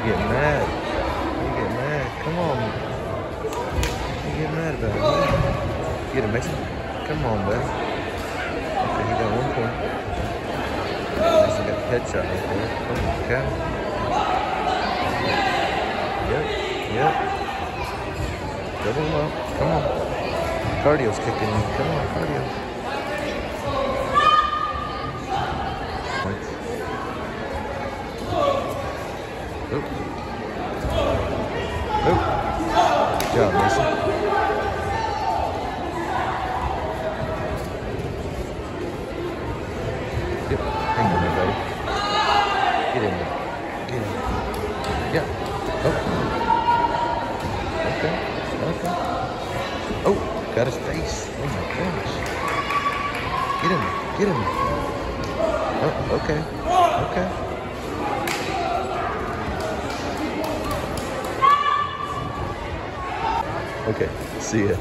getting mad. You get mad. Come on. You get mad about it. Get him, Mason. Come on, buddy. Okay, he got 1 point. Mason got the headshot right there. Oh, okay. Yep. Yep. Double him up. Come on. Cardio's kicking in. Come on, cardio. Points. Oop. Oop. Good job, Mason. Yep. Hang in there, buddy. Get in there. Get in there. Yeah. Oh. Okay. Okay. Oh, got his face. Oh my gosh. Get in there. Get in there. Oh, okay. Okay. Okay, see ya.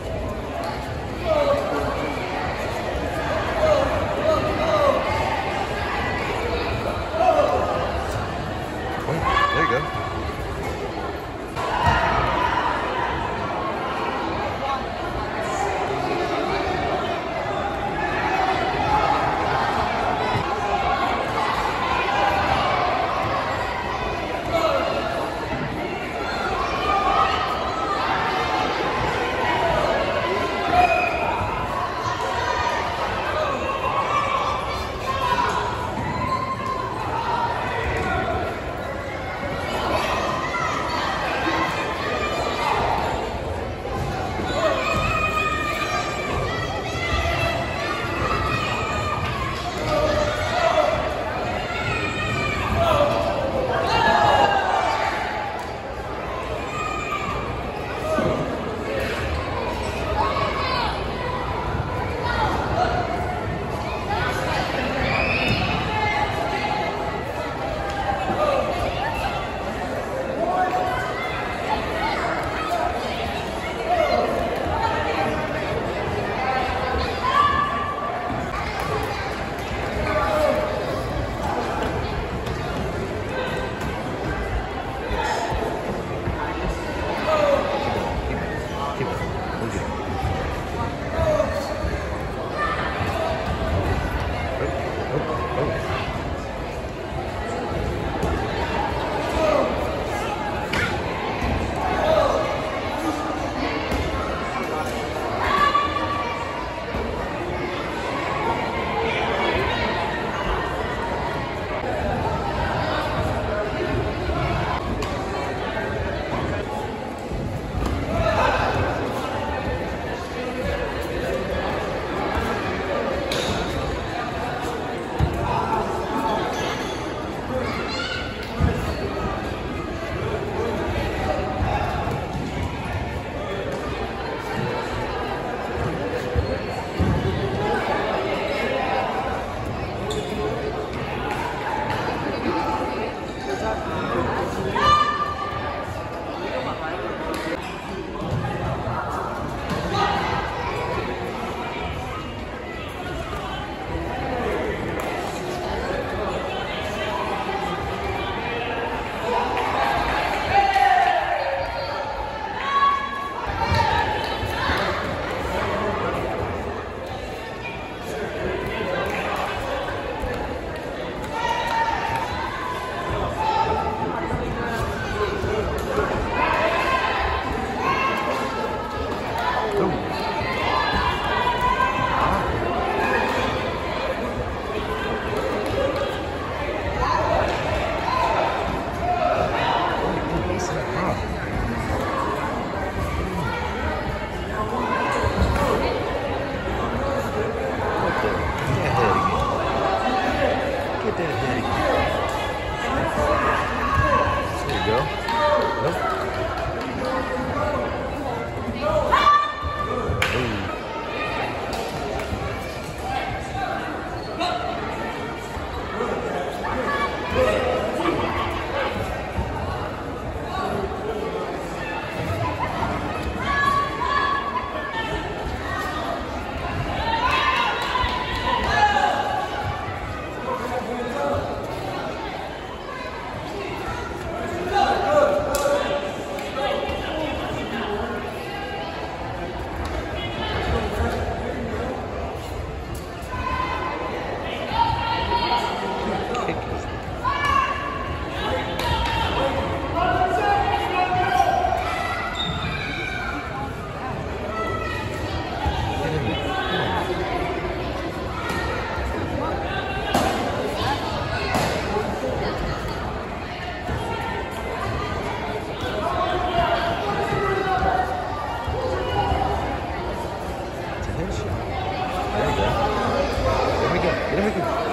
Oh, there you go. Get him, Mickey.